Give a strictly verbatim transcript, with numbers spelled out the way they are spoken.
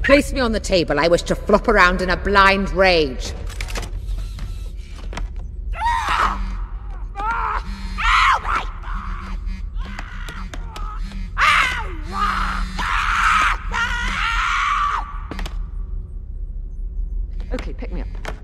Place me on the table. I wish to flop around in a blind rage. Okay, pick me up.